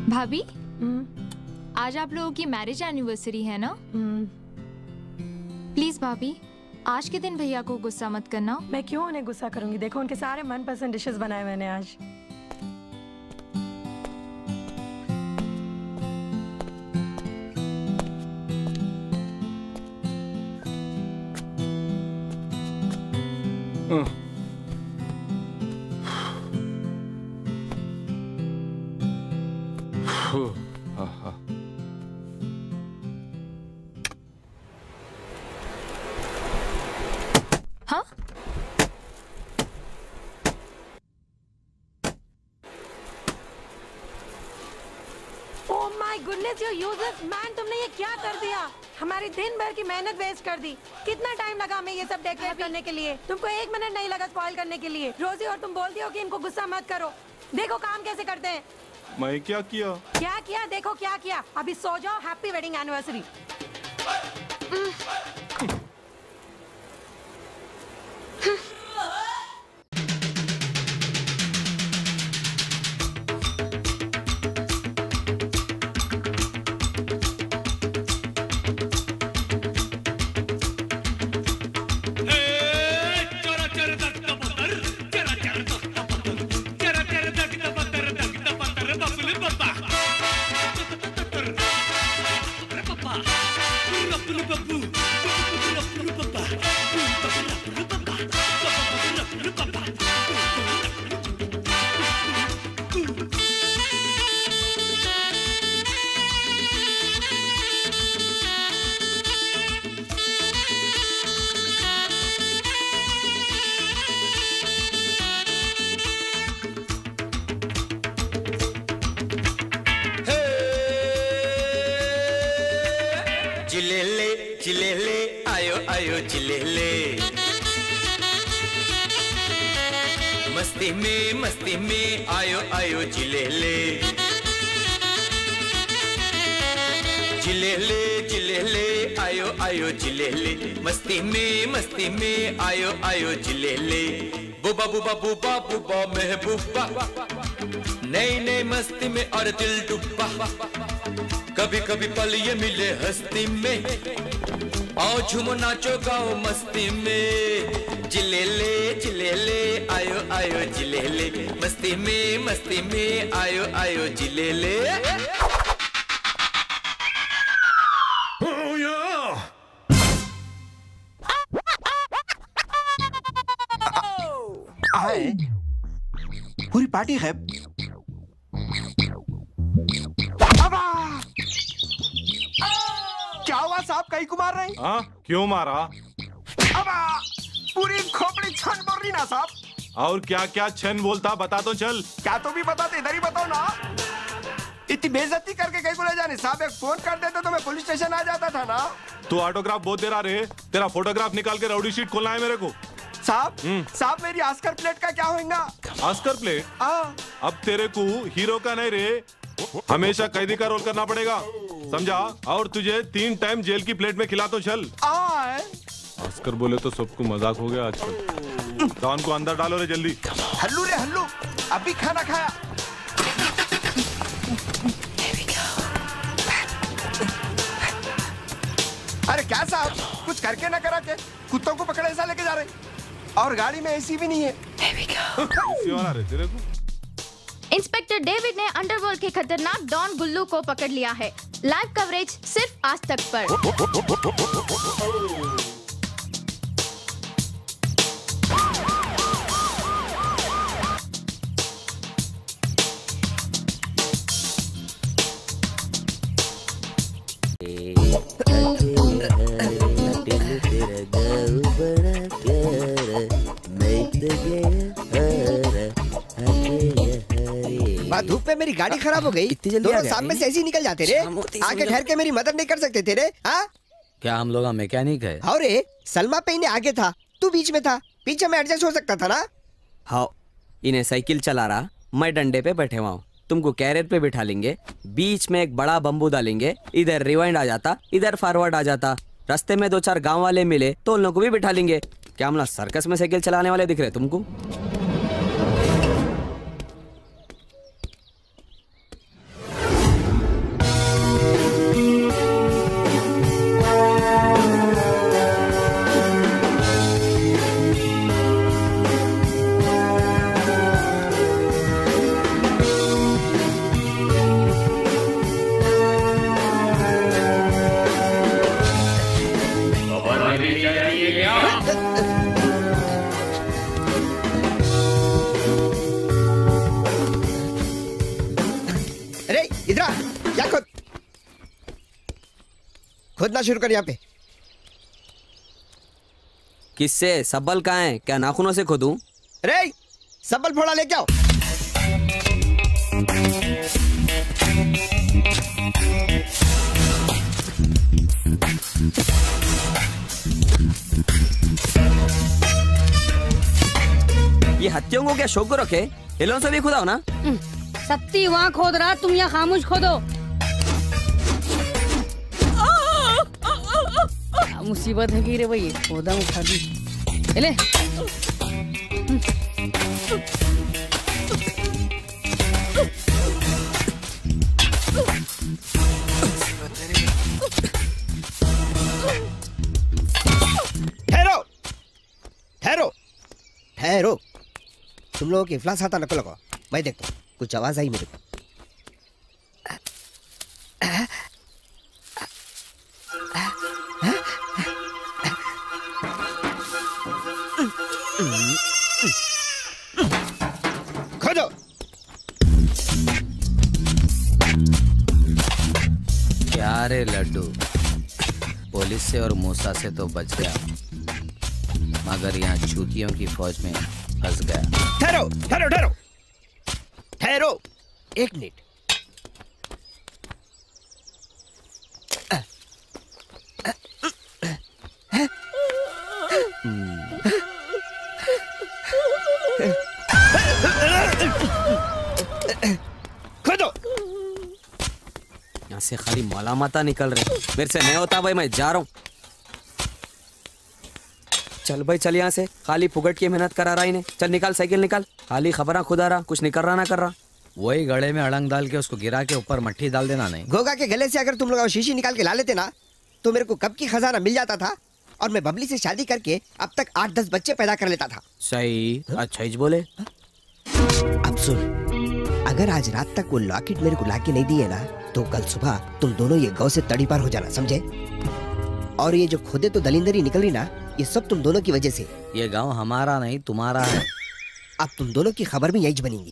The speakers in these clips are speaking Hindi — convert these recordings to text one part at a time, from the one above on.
भाभी, आज आप लोगों की मैरिज एनिवर्सरी है ना? प्लीज भाभी, आज के दिन भैया को गुस्सा मत करना। मैं क्यों उन्हें गुस्सा करूंगी? देखो उनके सारे मनपसंद डिशेस बनाए मैंने आज। हाँ? Oh my goodness, you useless man, तुमने ये क्या कर दिया? हमारी दिन भर की मेहनत वेस्ट कर दी। कितना टाइम लगा हमें ये सब डेकोरेट करने के लिए? तुमको 1 मिनट नहीं लगा स्पॉइल करने के लिए। रोजी, और तुम बोलती हो कि इनको गुस्सा मत करो। देखो काम कैसे करते हैं। मैं क्या किया? क्या किया? देखो क्या किया। अभी सो जाओ। Happy wedding anniversary. चिलेले आयो आयो चिलेले, मस्ती में आयो आयो चिलेले, चिलेले चिलेले आयो आयो चिलेले, मस्ती में आयो आयो चिलेले, बुबा बुबा बुबा बुबा महबूबा, नई नई मस्ती में और दिल डूबा, कभी कभी पल ये मिले हस्ती में, आओ झूमो नाचो गाओ मस्ती में, चिलेले चिलेले आयो आयो चिलेले, मस्ती में आयो आयो चिलेले। पूरी पार्टी है। क्या हुआ साहब, कहीं को मार रहे हैं? हाँ, क्यों मारा? अबा, पूरी खोपड़ी छन बोल रही ना साहब। और क्या क्या छन बोलता, बता तो चल। क्या तो भी बताते, इधर ही बताओ ना। इतनी बेइज्जती करके कहीं को ले जाने साहब, एक फोन कर देते तो मैं पुलिस स्टेशन आ जाता था ना। तू ऑटोग्राफ बहुत दे रहा रे, तेरा फोटोग्राफ निकाल के राउडी शीट खोलना है मेरे को। साहब मेरी ऑस्कर प्लेट का क्या होगा? Oscar plate? अब तेरे को हीरो का नहीं रे, हमेशा कैदी का रोल करना पड़ेगा, समझा? और तुझे 3 टाइम जेल की प्लेट में खिला तो चल। ऑस्कर बोले तो सबको मजाक हो गया आजकल। डॉन को अंदर डालो रे जल्दी। हल्लू रे हल्लू, अभी खाना खाया। अरे क्या साहब, कुछ करके ना करा के कुत्तों को पकड़े ऐसा लेके जा रहे, और गाड़ी में एसी भी नहीं है। एसी वाला रे तेरे को। इंस्पेक्टर डेविड ने अंडरवर्ल्ड के खतरनाक डॉन गुल्लू को पकड़ लिया है। लाइव कवरेज सिर्फ आज तक पर। धूप पे मेरी गाड़ी खराब हो गई, इतनी जल्दी दोनों सामने से ऐसे ही निकल जाते रे। आगे ठहर के मेरी मदद नहीं कर सकते थे रे? हाँ, क्या हम लोग मैकेनिक है? हाँ रे, सलमा पे इन्हें आगे था, तू बीच में था, पीछे में एडजस्ट हो सकता था ना। हाँ, इन्हें साइकिल चला रहा, मैं डंडे पे बैठे हुआ हूँ, तुमको कैरियर पे बिठा लेंगे, बीच में एक बड़ा बम्बू डालेंगे, इधर रिवाइंड आ जाता, इधर फॉरवर्ड आ जाता, रास्ते में 2-4 गाँव वाले मिले तो उन लोगों को भी बिठा लेंगे। क्या हम सर्कस में साइकिल चलाने वाले दिख रहे तुमको? खोदना शुरू कर यहाँ पे। किससे? सब्बल कहाँ है? क्या नाखूनों से खोदूं? रे सब्बल फोड़ा लेके आओ। ये हत्तियों को क्या शौक को रखे? हिलों से भी खुदाओ ना। सत्ती वहाँ खोद रहा, तुम यहाँ खामोश खोदो। मुसीबत है कि रे भाई, खोदा उठा दी। ले ठहरो ठहरो ठहरो, तुम लोगों के इफ्लास आता नको लगाओ। मैं देखता हूँ, कुछ आवाज आई मेरे को। खोदो। क्या रे लड्डू, पुलिस से और मूसा से तो बच गया, मगर यहाँ चूतियों की फौज में फंस गया। ठहरो ठहरो ठहरो ठहरो, एक मिनट। खोदो। यहाँ से खाली मौला माता निकल रहे, मेरे से नहीं होता भाई, मैं जा रहा हूँ। चल भाई चल यहाँ से, खाली फुगट की मेहनत करा रहा इन्हें। चल निकाल साइकिल निकाल, खाली खबरा खुदा रहा, कुछ नहीं कर रहा ना कर रहा। वही गले में अड़ंग डाल के उसको गिरा के ऊपर मट्टी डाल देना। नहीं गोगा के गले से अगर तुम लोग शीशी निकाल के ला लेते ना, तो मेरे को कब की खजाना मिल जाता था, और मैं बबली से शादी करके अब तक 8-10 बच्चे पैदा कर लेता था। सही, अच्छा ही बोले। अब सुन, अगर आज रात तक वो लॉकेट मेरे को लाके नहीं दिए ना, तो कल सुबह तुम दोनों ये गांव से तड़ी पार हो जाना, समझे? और ये जो खुदे तो दलिंदरी निकल रही ना, ये सब तुम दोनों की वजह से। ये गांव हमारा नहीं तुम्हारा है। अब तुम दोनों की खबर भी यही बनेगी।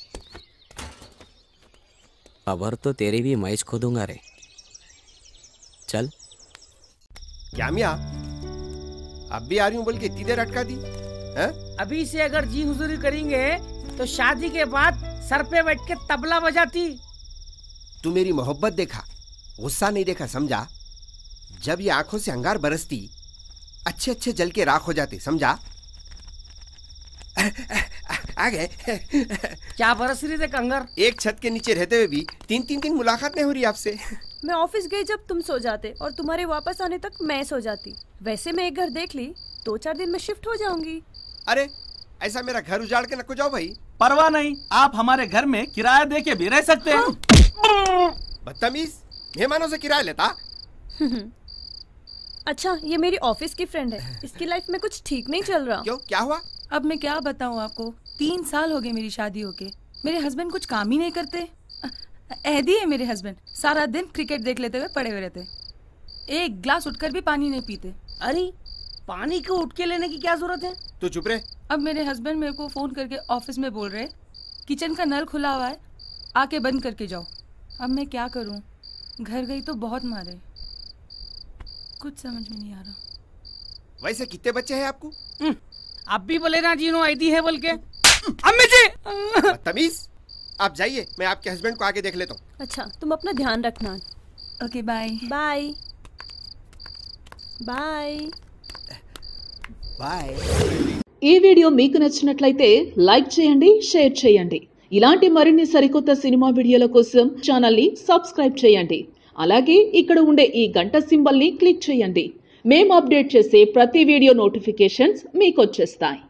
खबर तो तेरी भी मैं खोदूंगा रे। चल। क्या मियाँ, अब भी आ रही हूँ बोल के इतनी देर अटका दी है? अभी से अगर जी हुजूरी करेंगे तो शादी के बाद सर पे बैठ के तबला बजाती। तू मेरी मोहब्बत देखा, गुस्सा नहीं देखा, समझा? जब ये आंखों से अंगार बरसती, अच्छे अच्छे जल के राख हो जाते, समझा? आ गए। क्या बरस रही थे कंगर? एक छत के नीचे रहते हुए भी 3-3 दिन मुलाकात नहीं हो रही आपसे। मैं ऑफिस गई जब तुम सो जाते, और तुम्हारे वापस आने तक मैं सो जाती। वैसे मैं एक घर देख ली, 2-4 दिन में शिफ्ट हो जाऊंगी। अरे ऐसा मेरा घर उजाड़ के नको जाओ भाई। परवाह नहीं, आप हमारे घर में किराया दे के भी रह सकते हैं। बदतमीज, मेहमानों से किराया लेता। अच्छा, ये मेरी ऑफिस की फ्रेंड है, इसकी लाइफ में कुछ ठीक नहीं चल रहा। क्यों, क्या हुआ? अब मैं क्या बताऊं आपको, 3 साल हो गए मेरी शादी होके। मेरे हस्बैंड कुछ काम ही नहीं करते। ऐदी है मेरे हस्बैंड, सारा दिन क्रिकेट देख लेते हुए पड़े हुए रहते, एक ग्लास उठकर भी पानी नहीं पीते। अरे पानी को उठ के लेने की क्या जरूरत है? तू चुप रहे। अब मेरे हस्बैंड मेरे को फोन करके ऑफिस में बोल रहे, किचन का नल खुला हुआ है, आके बंद करके जाओ। अब मैं क्या करूं, घर गई तो बहुत मारे, कुछ समझ में नहीं आ रहा। वैसे कितने बच्चे हैं आपको? अब भी बोले ना जीनो आईडी है बोल के। अम्मी जी। बदतमीज, आप जाइए, मैं आपके हस्बैंड को आके देख लेता हूँ। अच्छा, तुम अपना ध्यान रखना। Okay bye. Bye bye bye. ఈ వీడియో మీకు నచ్చినట్లయితే లైక్ చేయండి, షేర్ చేయండి. ఇలాంటి మరిన్ని సరికొత్త సినిమా వీడియోల కోసం ఛానల్ ని సబ్స్క్రైబ్ చేయండి. అలాగే ఇక్కడ ఉండే ఈ గంట సింబల్ ని క్లిక్ చేయండి. మేము అప్డేట్ చేసే ప్రతి వీడియో నోటిఫికేషన్స్ మీకు వచ్చేస్తాయి.